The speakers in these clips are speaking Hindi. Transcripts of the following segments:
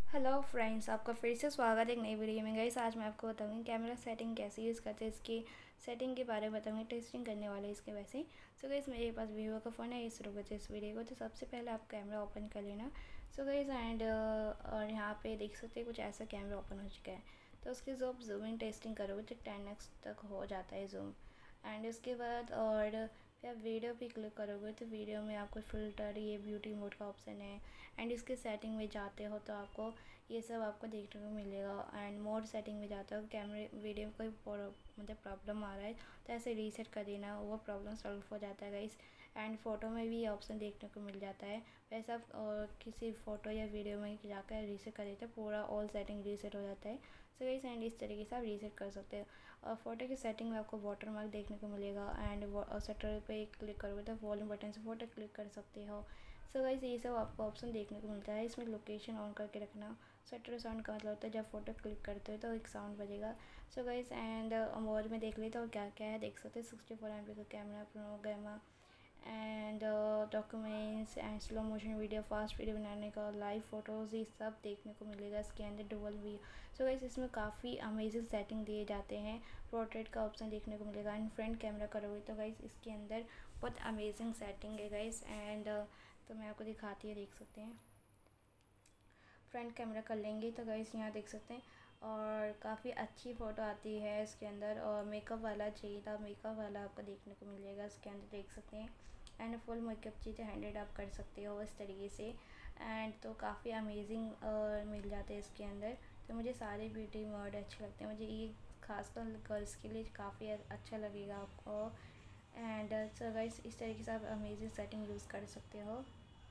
हेलो फ्रेंड्स, आपका फिर से स्वागत है एक नई वीडियो में। गाइस आज मैं आपको बताऊंगी कैमरा सेटिंग कैसे यूज़ करते हैं, इसकी सेटिंग के बारे में बताऊंगी, टेस्टिंग करने वाले इसके वैसे। सो गाइस मेरे पास वीवो का फ़ोन है, ये शुरू करते इस वीडियो को। तो सबसे पहले आप कैमरा ओपन कर लेना। सो गाइस एंड और यहाँ पे देख सकते हैं कुछ ऐसा कैमरा ओपन हो चुका है। तो उसकी जो आप जूमिंग टेस्टिंग करोगे तो 10x तक हो जाता है जूम। एंड उसके बाद और फिर आप वीडियो पे क्लिक करोगे तो वीडियो में आपको फ़िल्टर, ये ब्यूटी मोड का ऑप्शन है। एंड इसके सेटिंग में जाते हो तो आपको ये सब आपको देखने को मिलेगा। एंड मोड सेटिंग में जाता हो, कैमरे वीडियो में कोई मतलब प्रॉब्लम आ रहा है तो ऐसे रीसेट कर देना, वो प्रॉब्लम सॉल्व हो जाता है गाइस। एंड फ़ोटो में भी ये ऑप्शन देखने को मिल जाता है। वैसे आप किसी फ़ोटो या वीडियो में जाकर रीसेट कर देते हैं, पूरा ऑल सेटिंग रीसेट हो जाता है। सो गाइस एंड इस तरीके से आप रीसेट कर सकते हैं। और फ़ोटो की सेटिंग में आपको वाटर मार्क देखने को मिलेगा। एंड शटर पे क्लिक करोगे तो वॉल्यूम बटन से फ़ोटो क्लिक कर सकते हो। सो गाइस ये सब आपको ऑप्शन देखने को मिलता है। इसमें लोकेशन ऑन करके रखना। शटर साउंड का मतलब होता है जब फ़ोटो क्लिक करते हो तो एक साउंड बजेगा। सो गाइस एंड मोड में देख लेते हो क्या क्या है, देख सकते हैं 64 MP का camera, pro gamma and documents and slow motion video, fast video बनाने का, लाइव फ़ोटोज़, ये सब देखने को मिलेगा इसके अंदर। Dual we. सो गाइस इसमें काफ़ी अमेजिंग सेटिंग दिए जाते हैं। पोर्ट्रेट का ऑप्शन देखने को मिलेगा। एंड फ्रंट कैमरा करोगे तो गाइस इसके अंदर बहुत अमेजिंग सेटिंग है गाइस। एंड तो मैं आपको दिखाती है, देख सकते हैं। फ्रंट कैमरा कर लेंगे तो गाइस यहाँ देख सकते हैं और काफ़ी अच्छी फ़ोटो आती है इसके अंदर। और मेकअप वाला चाहिए था, मेकअप वाला आपको देखने को मिलेगा इसके अंदर, देख सकते हैं। एंड फुल मेकअप चीज़ें 100 आप कर सकते हो इस तरीके से। एंड तो काफ़ी अमेजिंग मिल जाते हैं इसके अंदर। तो मुझे सारे ब्यूटी मोड अच्छे लगते हैं, मुझे ये खासकर गर्ल्स के लिए काफ़ी अच्छा लगेगा आपको। एंड सो गाइस इस तरीके से आप अमेजिंग सेटिंग यूज़ कर सकते हो।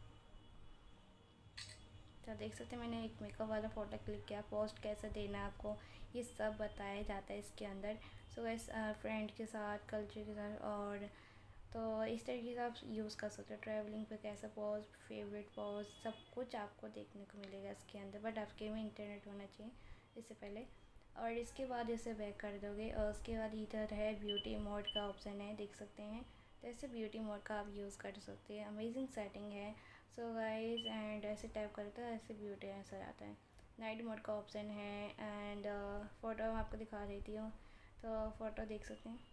तो देख सकते हैं मैंने एक मेकअप वाला फ़ोटो क्लिक किया, पोस्ट कैसे देना है आपको ये सब बताया जाता है इसके अंदर। सो गाइस फ्रेंड के साथ, कल्चर के साथ, और तो इस तरीके से आप यूज़ कर सकते हो। ट्रैवलिंग पे कैसा पोज, फेवरेट पोज, सब कुछ आपको देखने को मिलेगा इसके अंदर। बट आपके में इंटरनेट होना चाहिए इससे पहले। और इसके बाद इसे बैक कर दोगे और उसके बाद इधर है ब्यूटी मोड का ऑप्शन है, देख सकते हैं। तो ऐसे ब्यूटी मोड का आप यूज़ कर सकते हैं, अमेजिंग सेटिंग है। सो गाइस एंड ऐसे टाइप करते हैं, ऐसे ब्यूटी ऐसा आता है। नाइट मोड का ऑप्शन है। एंड फ़ोटो मैं आपको दिखा देती हूँ, तो फ़ोटो देख सकते हैं।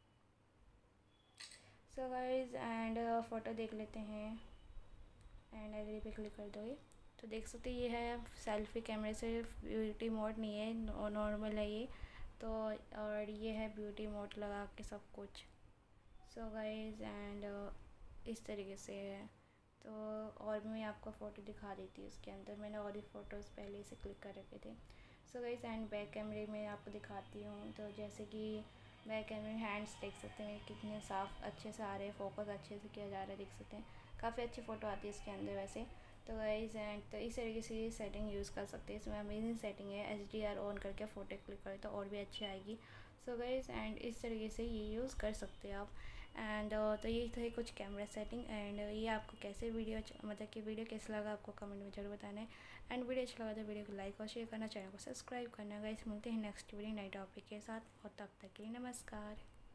सो गाइस एंड फ़ोटो देख लेते हैं। एंड एग्री पे क्लिक कर दोगे तो देख सकते ये है सेल्फी कैमरे से, ब्यूटी मोड नहीं है, नॉर्मल है ये तो। और ये है ब्यूटी मोड लगा के सब कुछ। सो गाइस एंड इस तरीके से है। तो और भी मैं आपको फ़ोटो दिखा देती हूँ इसके अंदर, मैंने और भी फ़ोटोज़ पहले से क्लिक कर रखे थे। सो गाइस एंड बैक कैमरे में आपको दिखाती हूँ। तो जैसे कि बैक कैमरे हैंड्स देख सकते हैं कितने साफ़ अच्छे से आ रहे हैं, फोकस अच्छे से किया जा रहा है, देख सकते हैं। काफ़ी अच्छी फ़ोटो आती है इसके अंदर वैसे। तो गाइस एंड तो इस तरीके से ये सेटिंग यूज़ कर सकते हैं, इसमें अमेजिंग सेटिंग है। HDR ऑन करके फ़ोटो क्लिक करें तो और भी अच्छी आएगी। सो गाइस एंड इस तरीके से ये यूज़ कर सकते हैं आप। एंड तो ये थे कुछ कैमरा सेटिंग। एंड ये आपको कैसे वीडियो मतलब कि वीडियो कैसा लगा आपको कमेंट में ज़रूर बताना है। एंड वीडियो अच्छा लगा तो वीडियो को लाइक और शेयर करना, चैनल को सब्सक्राइब करना। गाइस मिलते हैं नेक्स्ट वीडियो नए टॉपिक के साथ, और तब तक के लिए नमस्कार।